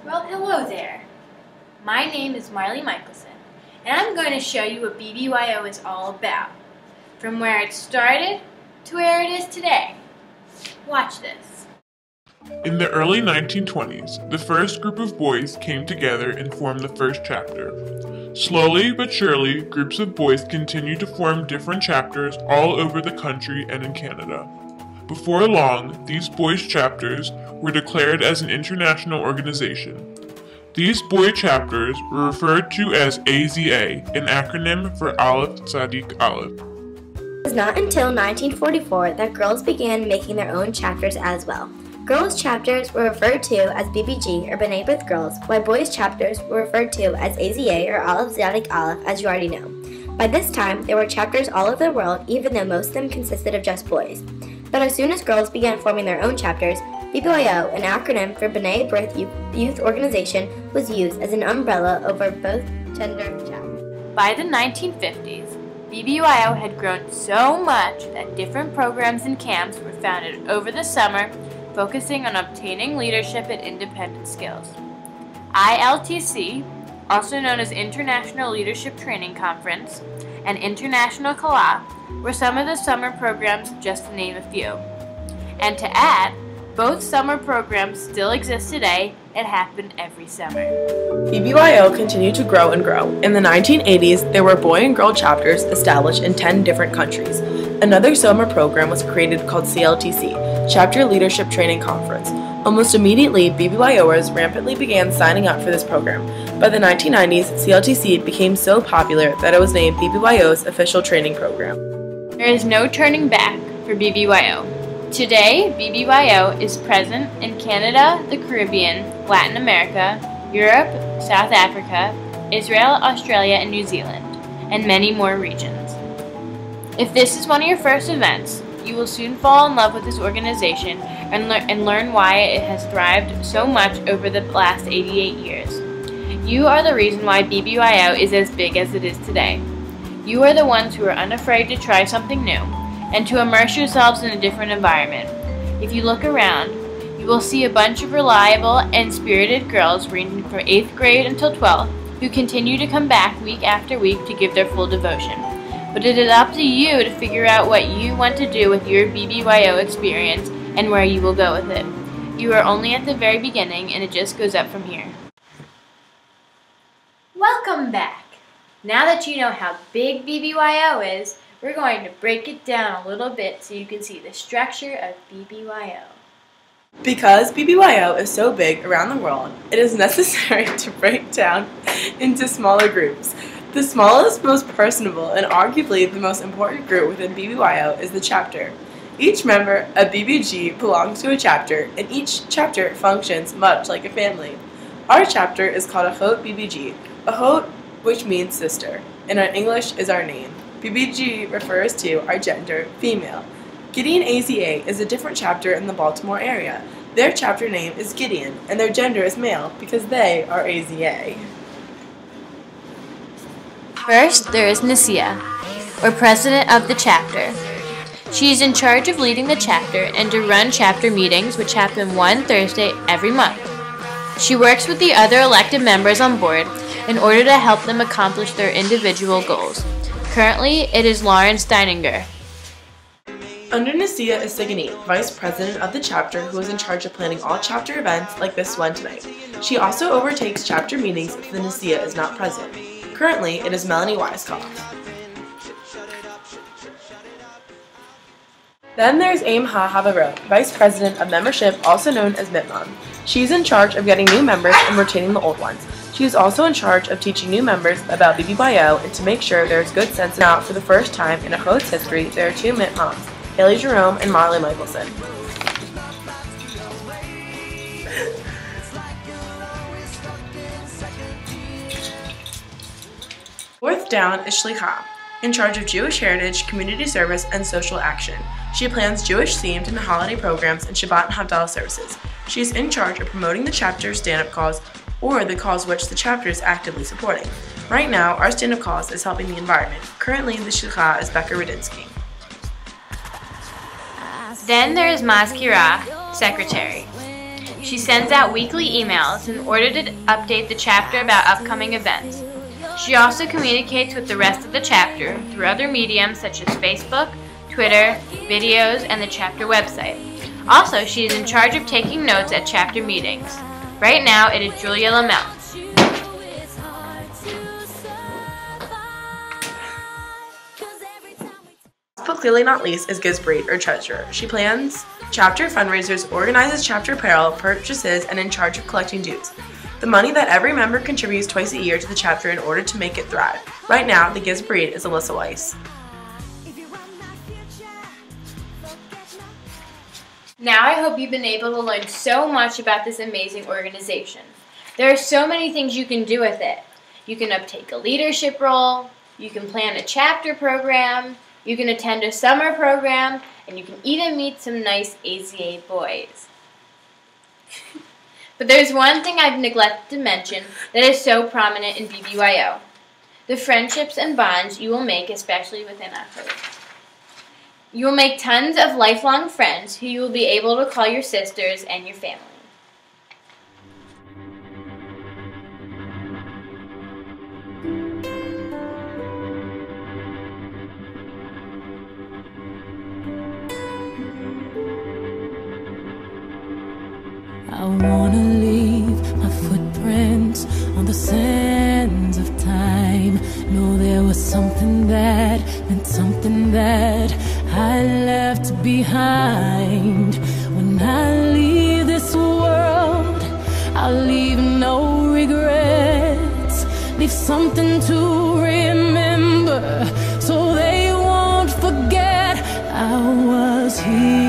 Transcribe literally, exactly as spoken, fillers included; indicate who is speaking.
Speaker 1: Well, hello there. My name is Marley Michelson, and I'm going to show you what B B Y O is all about, from where it started to where it is today. Watch this.
Speaker 2: In the early nineteen twenties, the first group of boys came together and formed the first chapter. Slowly but surely, groups of boys continued to form different chapters all over the country and in Canada. Before long, these boys' chapters were declared as an international organization. These boy chapters were referred to as A Z A, an acronym for Aleph Tzadik Aleph.
Speaker 3: It was not until nineteen forty-four that girls began making their own chapters as well. Girls' chapters were referred to as B B G or B'nai B'rith Girls, while boys' chapters were referred to as A Z A or Aleph Tzadik Aleph, as you already know. By this time, there were chapters all over the world, even though most of them consisted of just boys. But as soon as girls began forming their own chapters, B B Y O, an acronym for B'nai B'rith Youth Organization, was used as an umbrella over both gender chapters.
Speaker 1: By the nineteen fifties, B B Y O had grown so much that different programs and camps were founded over the summer, focusing on obtaining leadership and independent skills. I L T C, also known as International Leadership Training Conference, and International Kala were some of the summer programs, just to name a few. And to add, both summer programs still exist today and happen every summer.
Speaker 4: B B Y O continued to grow and grow. In the nineteen eighties, there were boy and girl chapters established in ten different countries. Another summer program was created called C L T C, Chapter Leadership Training Conference. Almost immediately, B B Y Oers rampantly began signing up for this program. By the nineteen nineties, C L T C became so popular that it was named B B Y O's official training program.
Speaker 1: There is no turning back for B B Y O. Today, B B Y O is present in Canada, the Caribbean, Latin America, Europe, South Africa, Israel, Australia, and New Zealand, and many more regions. If this is one of your first events, you will soon fall in love with this organization and, le and learn why it has thrived so much over the last eighty-eight years. You are the reason why B B Y O is as big as it is today. You are the ones who are unafraid to try something new and to immerse yourselves in a different environment. If you look around, you will see a bunch of reliable and spirited girls ranging from eighth grade until twelfth who continue to come back week after week to give their full devotion. But it is up to you to figure out what you want to do with your B B Y O experience and where you will go with it. You are only at the very beginning, and it just goes up from here. Welcome back! Now that you know how big B B Y O is, we're going to break it down a little bit so you can see the structure of B B Y O.
Speaker 4: Because B B Y O is so big around the world, it is necessary to break down into smaller groups. The smallest, most personable, and arguably the most important group within B B Y O is the chapter. Each member of B B G belongs to a chapter, and each chapter functions much like a family. Our chapter is called Achot B B G, Achot, which means sister, and in English is our name. B B G refers to our gender, female. Gideon A Z A is a different chapter in the Baltimore area. Their chapter name is Gideon, and their gender is male because they are A Z A.
Speaker 1: First, there is Nasia, or president of the chapter. She is in charge of leading the chapter and to run chapter meetings, which happen one Thursday every month. She works with the other elected members on board in order to help them accomplish their individual goals. Currently, it is Lauren Steininger.
Speaker 4: Under Nasia is Siganit, vice president of the chapter, who is in charge of planning all chapter events like this one tonight. She also overtakes chapter meetings if the Nasia is not present. Currently, it is Melanie Weiskopf. Then there's Aimha Havarot, vice president of membership, also known as Mitmon. She's in charge of getting new members and retaining the old ones. She is also in charge of teaching new members about B B Y O and to make sure there is good sense. Now, for the first time in Achot's history, there are two Mitmoms, Haley Jerome and Marley Michelson. Fourth down is Shlicha, in charge of Jewish heritage, community service, and social action. She plans Jewish-themed and holiday programs and Shabbat and Havdalah services. She is in charge of promoting the chapter's stand-up cause or the cause which the chapter is actively supporting. Right now, our stand-up cause is helping the environment. Currently, the Shlicha is Becca Rudinsky.
Speaker 1: Then there is Mazkira, secretary. She sends out weekly emails in order to update the chapter about upcoming events. She also communicates with the rest of the chapter through other mediums such as Facebook, Twitter, videos, and the chapter website. Also, she is in charge of taking notes at chapter meetings. Right now, it is Julia Lamel.
Speaker 4: But clearly not least is Gisbreed, or treasurer. She plans chapter fundraisers, organizes chapter apparel, purchases, and in charge of collecting dues. The money that every member contributes twice a year to the chapter in order to make it thrive. Right now, the Gisbreed is Alyssa Weiss.
Speaker 1: Now I hope you've been able to learn so much about this amazing organization. There are so many things you can do with it. You can uptake a leadership role, you can plan a chapter program, you can attend a summer program, and you can even meet some nice A Z A boys. But there's one thing I've neglected to mention that is so prominent in B B Y O. The friendships and bonds you will make, especially within October. You will make tons of lifelong friends who you will be able to call your sisters and your family.
Speaker 5: I wanna leave my footprints on the sands of time. Know there was something that meant something that I left behind. When I leave this world, I'll leave no regrets. Leave something to remember so they won't forget I was here.